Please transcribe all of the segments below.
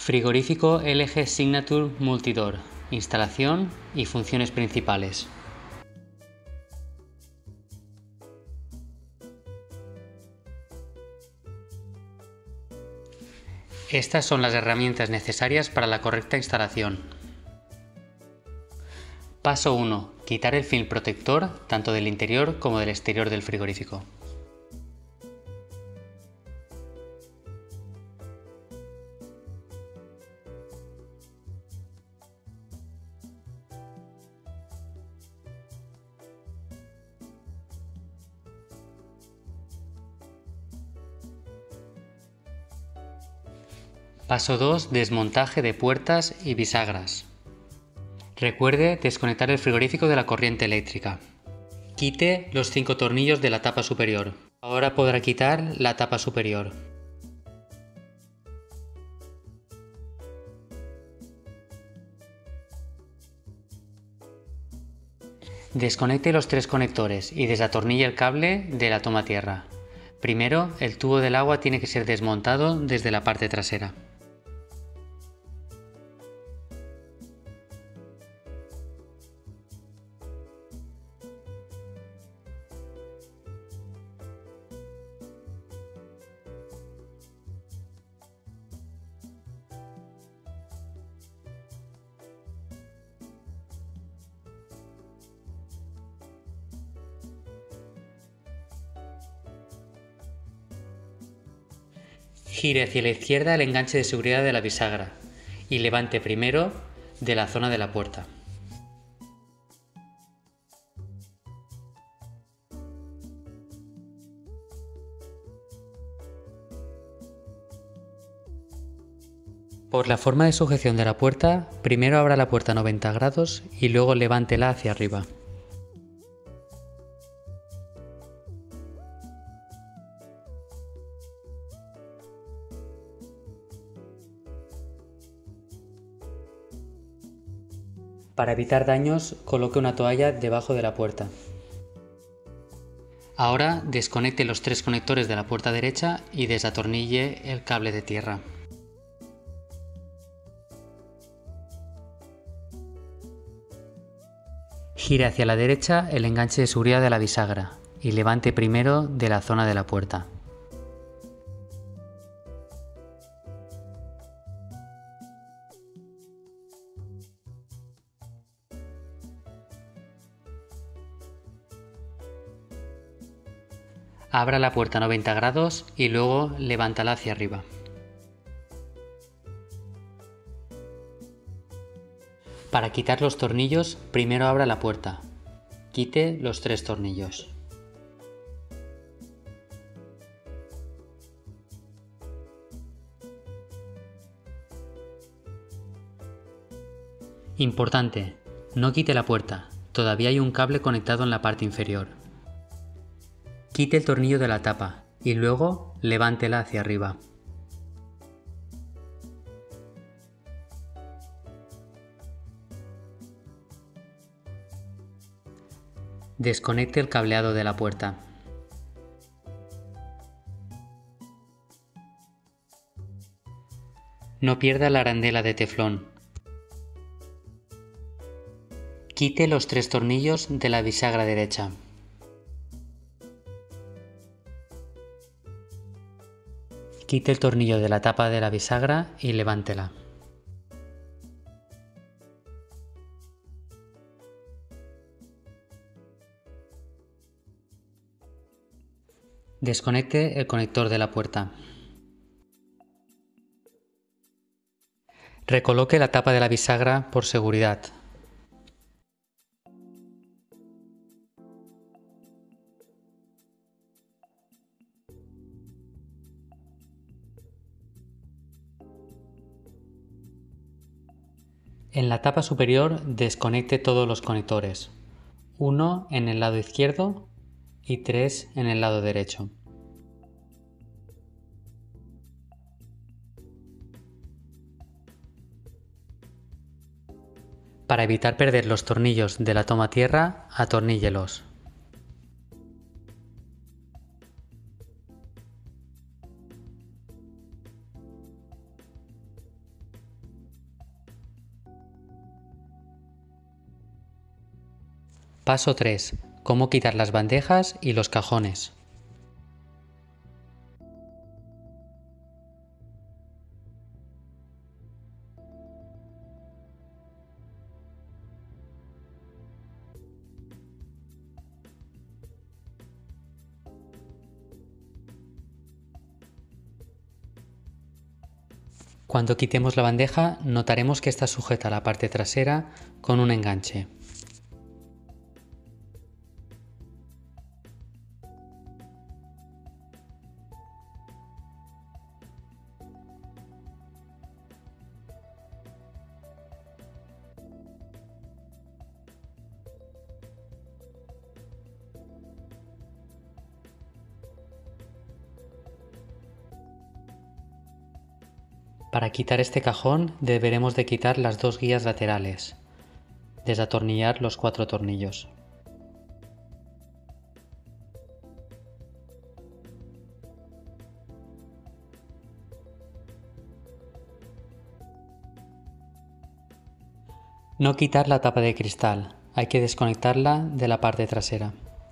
Frigorífico LG Signature Multidoor, instalación y funciones principales. Estas son las herramientas necesarias para la correcta instalación. Paso 1. Quitar el film protector tanto del interior como del exterior del frigorífico. Paso 2. Desmontaje de puertas y bisagras. Recuerde desconectar el frigorífico de la corriente eléctrica. Quite los 5 tornillos de la tapa superior. Ahora podrá quitar la tapa superior. Desconecte los 3 conectores y desatornille el cable de la toma tierra. Primero, el tubo del agua tiene que ser desmontado desde la parte trasera. Gire hacia la izquierda el enganche de seguridad de la bisagra y levante primero de la zona de la puerta. Por la forma de sujeción de la puerta, primero abra la puerta a 90 grados y luego levántela hacia arriba. Para evitar daños, coloque una toalla debajo de la puerta. Ahora desconecte los 3 conectores de la puerta derecha y desatornille el cable de tierra. Gire hacia la derecha el enganche de seguridad de la bisagra y levante primero de la zona de la puerta. Abra la puerta a 90 grados y luego levántala hacia arriba. Para quitar los tornillos, primero abra la puerta. Quite los 3 tornillos. Importante, no quite la puerta, todavía hay un cable conectado en la parte inferior. Quite el tornillo de la tapa y luego levántela hacia arriba. Desconecte el cableado de la puerta. No pierda la arandela de teflón. Quite los 3 tornillos de la bisagra derecha. Quite el tornillo de la tapa de la bisagra y levántela. Desconecte el conector de la puerta. Recoloque la tapa de la bisagra por seguridad. En la tapa superior desconecte todos los conectores, 1 en el lado izquierdo y 3 en el lado derecho. Para evitar perder los tornillos de la toma tierra, atorníllelos. Paso 3. Cómo quitar las bandejas y los cajones. Cuando quitemos la bandeja, notaremos que está sujeta a la parte trasera con un enganche. Para quitar este cajón deberemos de quitar las dos guías laterales, desatornillar los 4 tornillos. No quitar la tapa de cristal, hay que desconectarla de la parte trasera.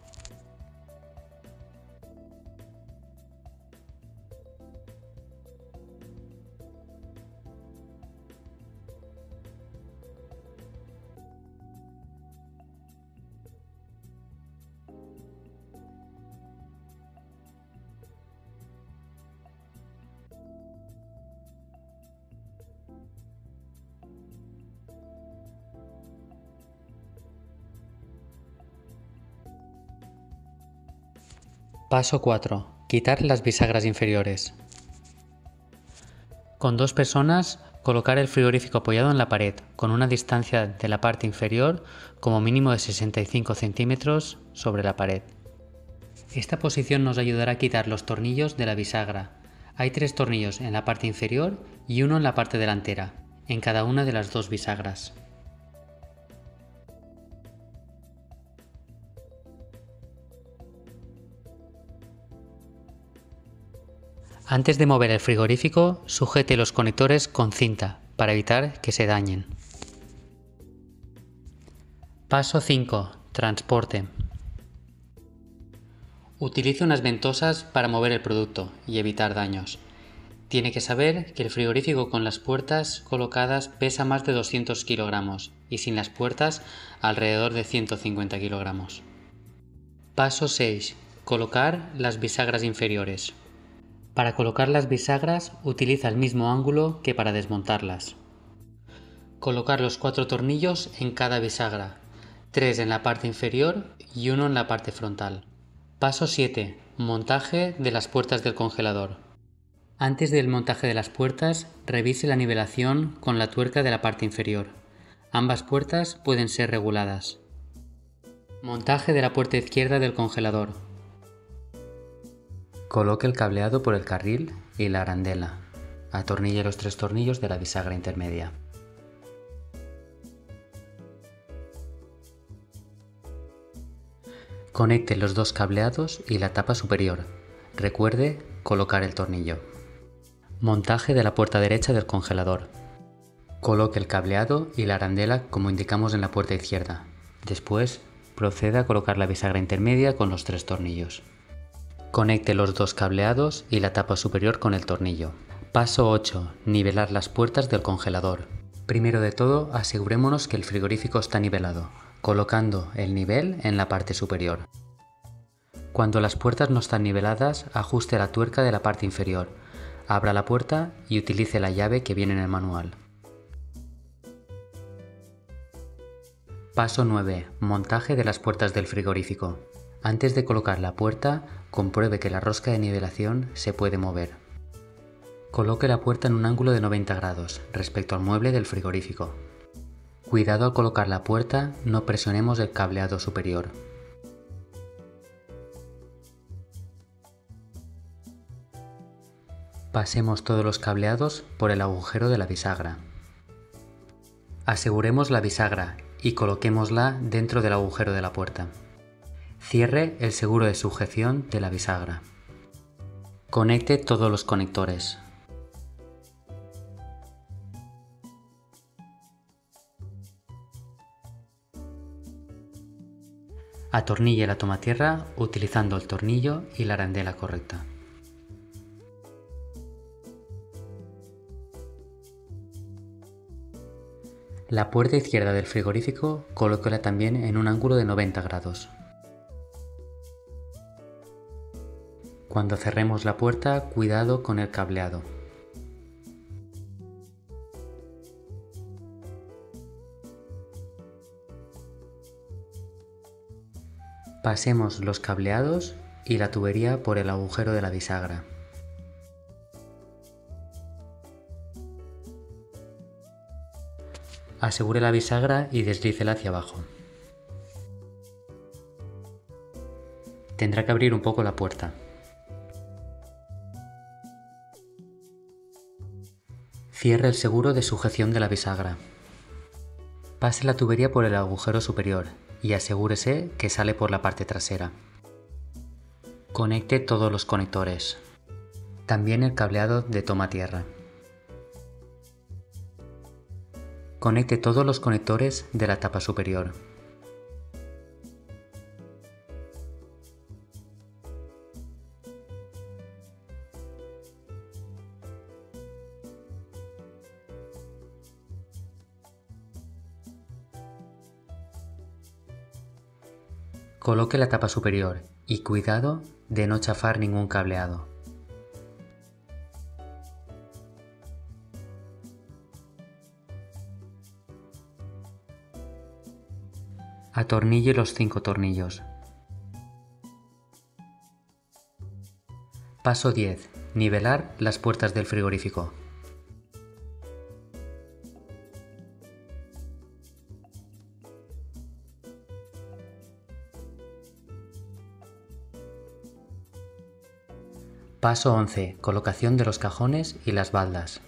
Paso 4. Quitar las bisagras inferiores. Con 2 personas, colocar el frigorífico apoyado en la pared, con una distancia de la parte inferior como mínimo de 65 centímetros sobre la pared. Esta posición nos ayudará a quitar los tornillos de la bisagra. Hay 3 tornillos en la parte inferior y 1 en la parte delantera, en cada una de las 2 bisagras. Antes de mover el frigorífico, sujete los conectores con cinta para evitar que se dañen. Paso 5. Transporte. Utilice unas ventosas para mover el producto y evitar daños. Tiene que saber que el frigorífico con las puertas colocadas pesa más de 200 kilogramos y sin las puertas alrededor de 150 kilogramos. Paso 6. Colocar las bisagras inferiores. Para colocar las bisagras utiliza el mismo ángulo que para desmontarlas. Colocar los 4 tornillos en cada bisagra, 3 en la parte inferior y 1 en la parte frontal. Paso 7. Montaje de las puertas del congelador. Antes del montaje de las puertas, revise la nivelación con la tuerca de la parte inferior. Ambas puertas pueden ser reguladas. Montaje de la puerta izquierda del congelador. Coloque el cableado por el carril y la arandela. Atornille los 3 tornillos de la bisagra intermedia. Conecte los 2 cableados y la tapa superior. Recuerde colocar el tornillo. Montaje de la puerta derecha del congelador. Coloque el cableado y la arandela como indicamos en la puerta izquierda. Después, proceda a colocar la bisagra intermedia con los 3 tornillos. Conecte los 2 cableados y la tapa superior con el tornillo. Paso 8. Nivelar las puertas del congelador. Primero de todo, asegurémonos que el frigorífico está nivelado, colocando el nivel en la parte superior. Cuando las puertas no están niveladas, ajuste la tuerca de la parte inferior, abra la puerta y utilice la llave que viene en el manual. Paso 9. Montaje de las puertas del frigorífico. Antes de colocar la puerta, compruebe que la rosca de nivelación se puede mover. Coloque la puerta en un ángulo de 90 grados respecto al mueble del frigorífico. Cuidado al colocar la puerta, no presionemos el cableado superior. Pasemos todos los cableados por el agujero de la bisagra. Aseguremos la bisagra y coloquémosla dentro del agujero de la puerta. Cierre el seguro de sujeción de la bisagra. Conecte todos los conectores. Atornille la tomatierra utilizando el tornillo y la arandela correcta. La puerta izquierda del frigorífico colóquela también en un ángulo de 90 grados. Cuando cerremos la puerta, cuidado con el cableado. Pasemos los cableados y la tubería por el agujero de la bisagra. Asegure la bisagra y deslícela hacia abajo. Tendrá que abrir un poco la puerta. Cierre el seguro de sujeción de la bisagra. Pase la tubería por el agujero superior y asegúrese que sale por la parte trasera. Conecte todos los conectores, también el cableado de toma tierra. Conecte todos los conectores de la tapa superior. Coloque la tapa superior y cuidado de no chafar ningún cableado. Atornille los 5 tornillos. Paso 10. Nivelar las puertas del frigorífico. Paso 11. Colocación de los cajones y las baldas.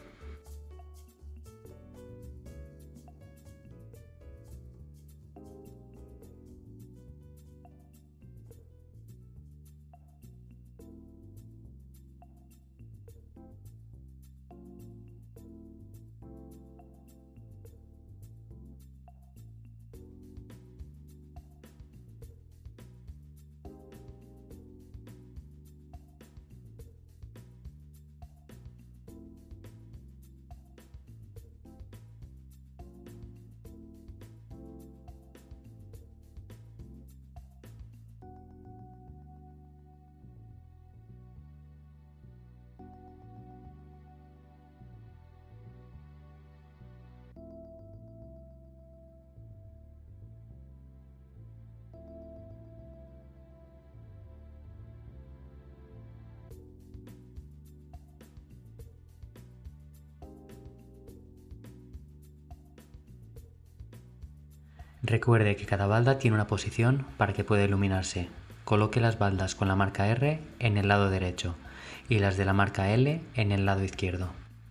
Recuerde que cada balda tiene una posición para que pueda iluminarse. Coloque las baldas con la marca R en el lado derecho y las de la marca L en el lado izquierdo.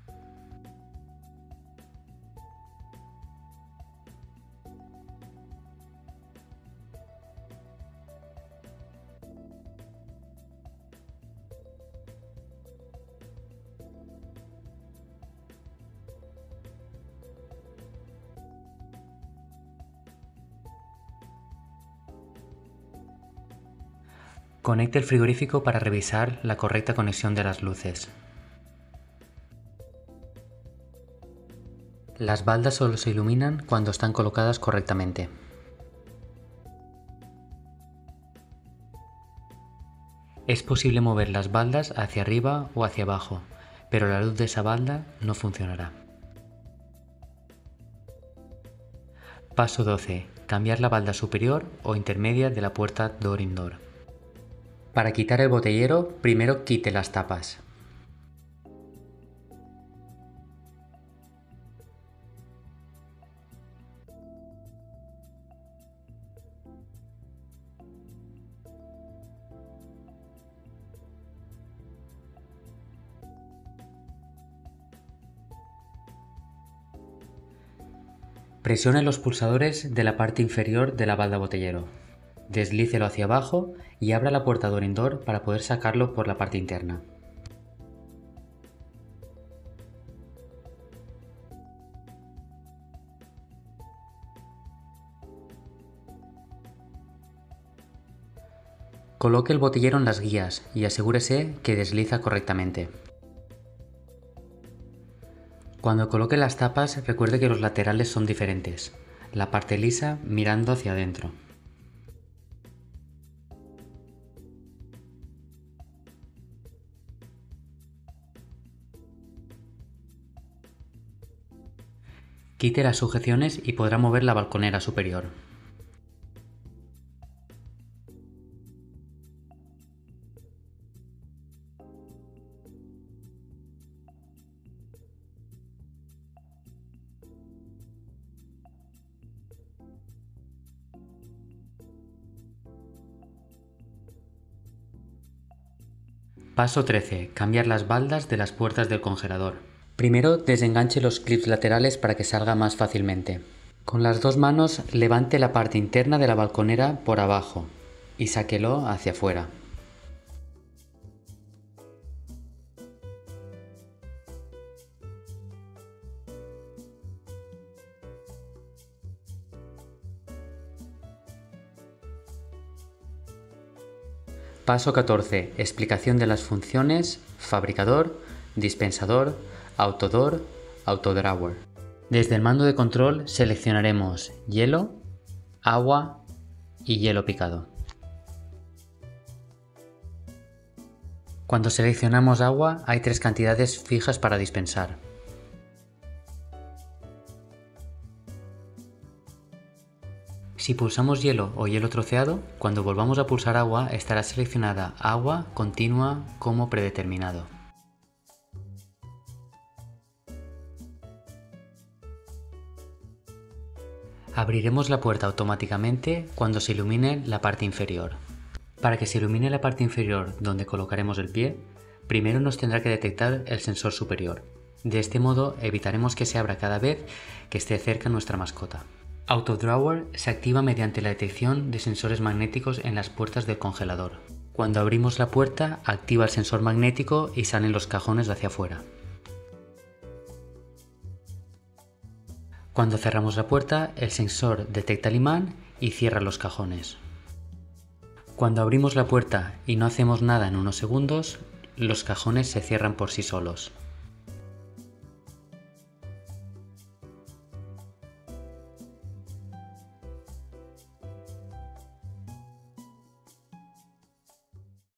Conecte el frigorífico para revisar la correcta conexión de las luces. Las baldas solo se iluminan cuando están colocadas correctamente. Es posible mover las baldas hacia arriba o hacia abajo, pero la luz de esa balda no funcionará. Paso 12. Cambiar la balda superior o intermedia de la puerta door-in-door. Para quitar el botellero, primero quite las tapas. Presione los pulsadores de la parte inferior de la balda botellero. Deslícelo hacia abajo y abra la puerta door-in-door para poder sacarlo por la parte interna. Coloque el botellero en las guías y asegúrese que desliza correctamente. Cuando coloque las tapas, recuerde que los laterales son diferentes, la parte lisa mirando hacia adentro. Quite las sujeciones y podrá mover la balconera superior. Paso 13. Cambiar las baldas de las puertas del congelador. Primero desenganche los clips laterales para que salga más fácilmente. Con las dos manos levante la parte interna de la balconera por abajo y sáquelo hacia afuera. Paso 14. Explicación de las funciones fabricador, dispensador, autodoor, autodrawer. Desde el mando de control seleccionaremos hielo, agua y hielo picado. Cuando seleccionamos agua hay tres cantidades fijas para dispensar. Si pulsamos hielo o hielo troceado, cuando volvamos a pulsar agua estará seleccionada agua continua como predeterminado. Abriremos la puerta automáticamente cuando se ilumine la parte inferior. Para que se ilumine la parte inferior donde colocaremos el pie, primero nos tendrá que detectar el sensor superior. De este modo evitaremos que se abra cada vez que esté cerca nuestra mascota. Autodrawer se activa mediante la detección de sensores magnéticos en las puertas del congelador. Cuando abrimos la puerta, activa el sensor magnético y salen los cajones hacia afuera. Cuando cerramos la puerta, el sensor detecta el imán y cierra los cajones. Cuando abrimos la puerta y no hacemos nada en unos segundos, los cajones se cierran por sí solos.